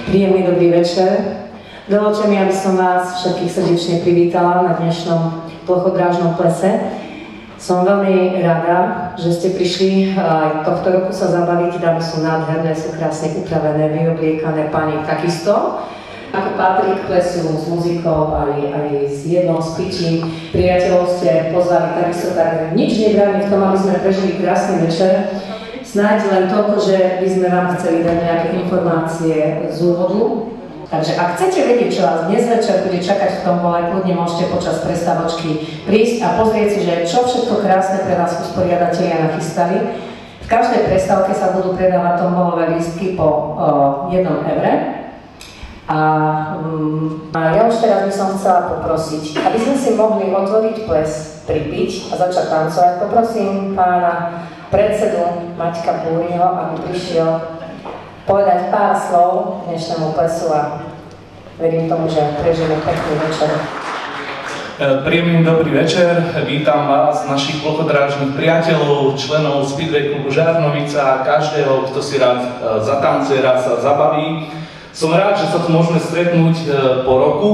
Príjemný dobrý večer. Dovoľte mi, aby som vás všetkých srdečne privítala na dnešnom plochodrážnom plese. Som veľmi rada, že ste prišli aj tohto roku sa zabaviť. Dámy sú nádherné, sú krásne upravené, vyobliekané, páni takisto. Ako patrí k plesu s muzikou, aj s jedlom, s pitím, priateľov ste pozvali takisto, tak nič nebráni v tom, aby sme prežili krásny večer. Snáď len toľko, že by sme vám chceli dať nejaké informácie z úvodu. Takže ak chcete vedieť, čo vás dnes večer bude čakať v Tombole, kľudne môžete počas prestávočky prísť a pozrieť si, že čo všetko krásne pre vás usporiadatelia nachystali. V každej prestávke sa budú predávať tombolové lístky po 1 eure. A ja už teraz by som chcela poprosiť, aby sme si mohli otvoriť ples, pripiť a začať tancovať. Poprosím pána predsedu Maťka Búriho, aby prišiel povedať pár slov dnešnému plesu a verím tomu, že prežijeme pekný večer. Príjemný dobrý večer, vítam vás, našich plochodrážnych priateľov, členov Speedway klubu Žarnovica a každého, kto si rád zatancuje, rád sa zabaví. Som rád, že sa tu môžeme stretnúť po roku.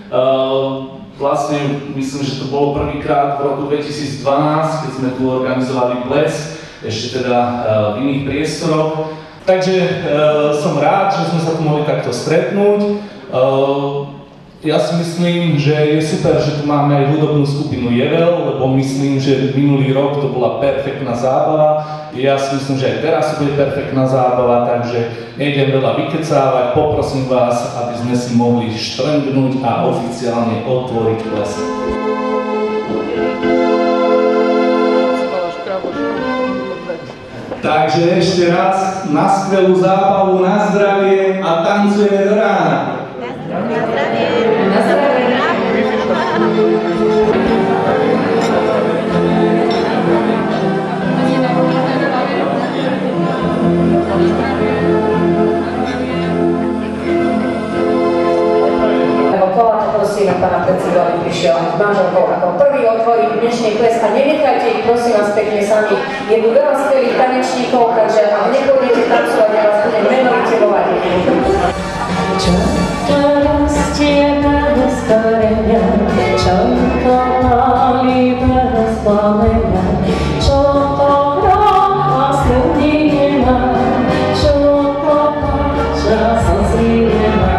Vlastne myslím, že to bolo prvýkrát v roku 2012, keď sme tu organizovali ples, ešte teda v iných priestoroch. Takže som rád, že sme sa tu mohli takto stretnúť. Ja si myslím, že je super, že tu máme aj hudobnú skupinu Jevel, lebo myslím, že minulý rok to bola perfektná zábava. Ja si myslím, že aj teraz bude perfektná zábava, takže nejdem veľa vykecávať. Poprosím vás, aby sme si mohli štrngnúť a oficiálne otvoriť ples. Takže ešte raz na skvelú zábavu, na zdravie a tancujeme do rána. Prosím pána predsedu, aby prišiel s manželkou ako prvý otvorí dnešný ples a nenechajte ich prosím vás pekne sami. Je tu veľa skvelých tanečníkov, takže ak nepôjdete tancovať, ja vás budem menovite volať. Čo to rastie bez korenia, čo to palí bez plamenia, čo to hrocha smutí nemá, čo to páča slzí nemá.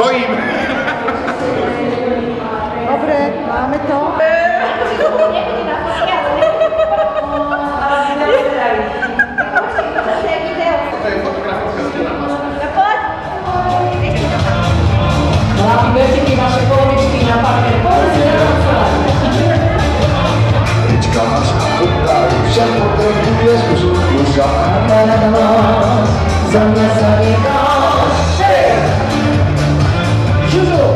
stojím. Dobre, máme to. Hlavní vertiky vaše polovičky na papier. Teďka máš potáru, však potřebuješ už Za mě se vydáš. Hej! Žužu!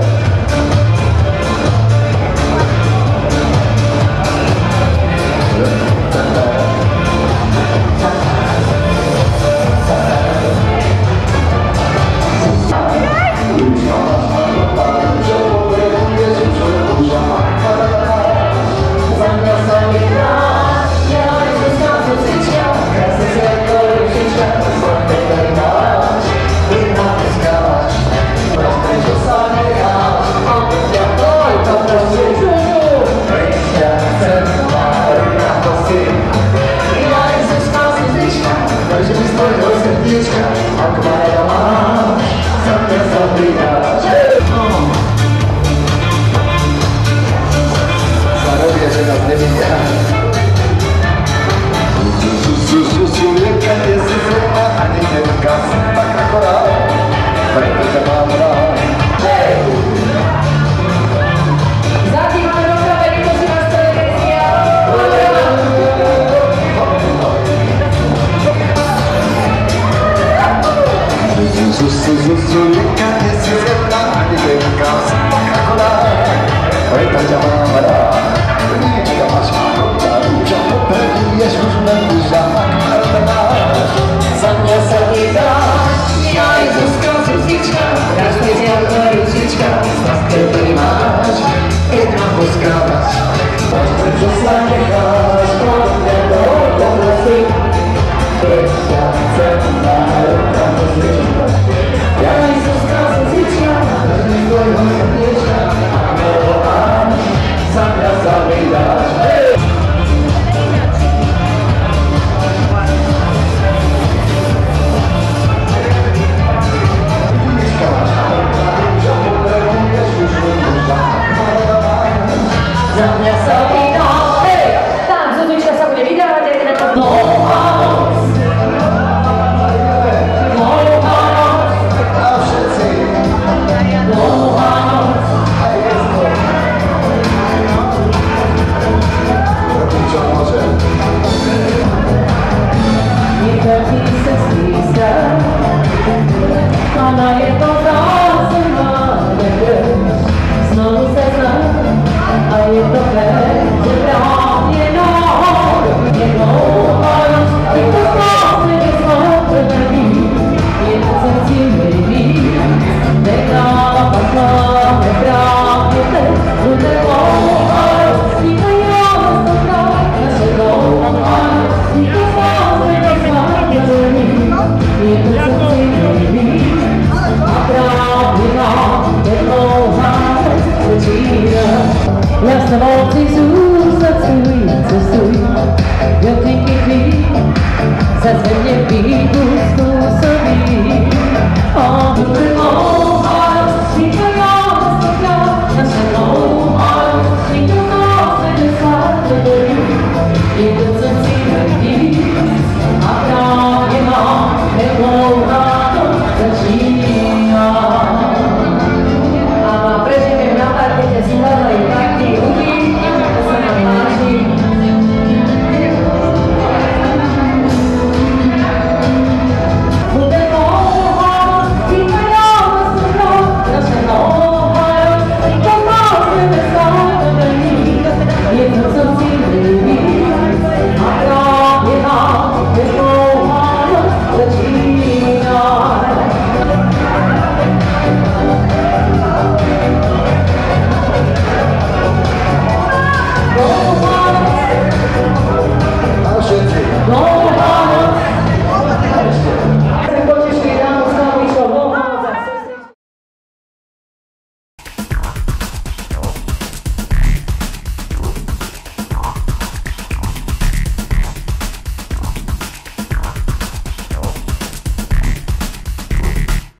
Zase mě pídu